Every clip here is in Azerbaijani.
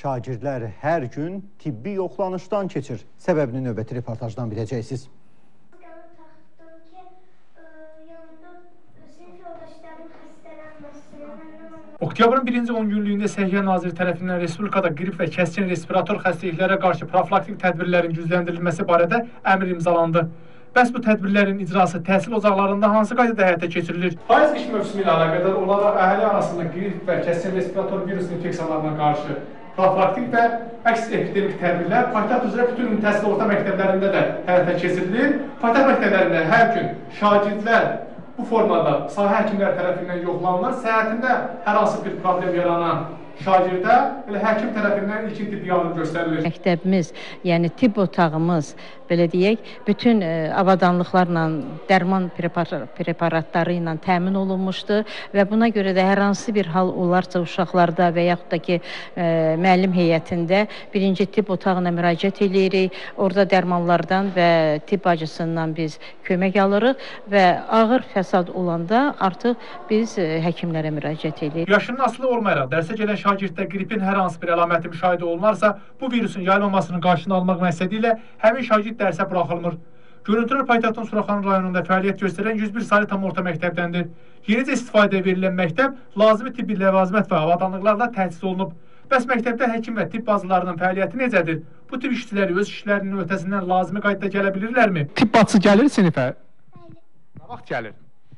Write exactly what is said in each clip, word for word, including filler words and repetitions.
Şagirdlər hər gün tibbi yoxlanışdan keçir. Səbəbini növbəti reportajdan biləcəksiniz. Oktyabrın birinci on günlüyündə Səhiyyə Naziri tərəfindən Respublikada qrip və kəskin respirator xəstəliklərə qarşı profilaktik tədbirlərin gücləndirilməsi barədə əmr imzalandı. Bəs bu tədbirlərin icrası təhsil ocaqlarında hansı qaydada həyata keçirilir? Payız qış mövsümü ilə əlaqədar olaraq əhali arasında qrip və kəskin respirator virus infeksiyalarına qarşı profilaktik və əks epidemik tədbirlər paytaxt üzrə bütün ümumi təhsil orta məktəblərində də həyata keçirilir. Paytaxt məktəblərində hər gün şagirdlər bu formada sahə həkimlər tərəfindən yoxlanılır. Səhhətində hər hansı bir problem yaranan şagirdə elə həkim tərəfindən ilkin tibbi yardım göstərilir. Məktəbimiz, yəni tibb otağımız, belə deyək, bütün e, avadanlıqlarla, dərman prepar preparatları ilə təmin olunmuşdur və buna görə də hər hansı bir hal olarsa uşaqlarda və yaxud da ki, e, müəllim heyətində birinci tibb otağına müraciət edirik. Orada dərmanlardan və tibb bacısından biz kömək alırıq və ağır fəsad olanda artıq biz e, həkimlərə müraciət edirik. Yaşının asılı olmayaraq dərsə gələn şagirddə qripin hər hansı bir əlaməti müşahidə olunarsa, bu virusun yayılmamasının qarşısını almaq məqsədi ilə həmin şagird dərsə buraxılmır. Görüntülər paytaxtın Suraxanı rayonunda fəaliyyət göstərən yüz bir saylı tam orta məktəbdəndir. Yenicə istifadəyə verilən məktəb lazımi tibbi ləvazimət və avadanlıqlarla təchiz olunub. Bəs məktəbdə həkim və tibb bazılarının fəaliyyəti necədir? Bu tip işçiləri öz işlərinin ötəsindən lazımi qaydada gələ bilirlərmi? Tibb bacısı gəlir sinifə? Nə vaxt gəlir?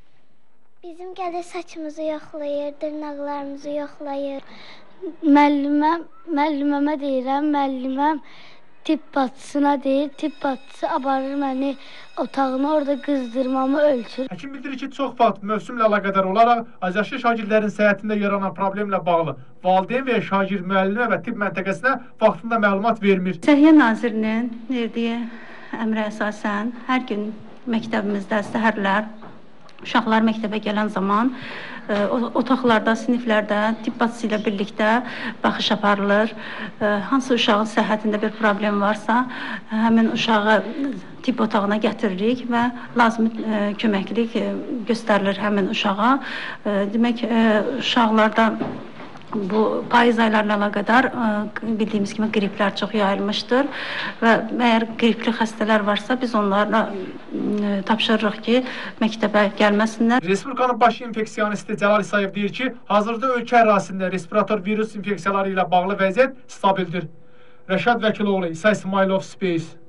Bizim gəlir saçımızı yoxlayır, dırnaqlarımızı yoxlayır. Müəlliməm, müəlliməmə deyirəm, müəlliməm tibb bacısına deyir, tibb bacısı aparır məni otağına, orada qızdırmamı ölçür. Həkim bildirir ki, çox vaxt mövsümlə əlaqədar olaraq azyaşlı şagirdlərin səhhətində yaranan problemlə bağlı valideyn və şagird müəllimə və tibb məntəqəsinə vaxtında məlumat vermir. Səhiyyə Nazirinin verdiyi əmrə əsasən hər gün məktəbimizdə səhərlər uşaqlar məktəbə gələn zaman e, otaqlarda, siniflərdə tibb bacısı ilə birlikdə baxış aparılır. E, hansı uşağın səhhətində bir problem varsa, həmin uşağı tibb otağına gətiririk və lazımi e, köməklik e, göstərilir həmin uşağa. E, demək, e, uşaqlarda bu payız aylarla əlaqədar bildiyimiz kimi qriplər çox yayılmışdır və əgər qripli xəstələr varsa biz onlarla tapşırırıq ki, məktəbə gəlməsinlər. Respublikanın baş infeksiyonisti Cəlal İsayev deyir ki, hazırda ölkə ərazisində respirator virus infeksiyaları ilə bağlı vəziyyət stabildir. Rəşad Vəkiloğlu, İsa İsmailov, Space.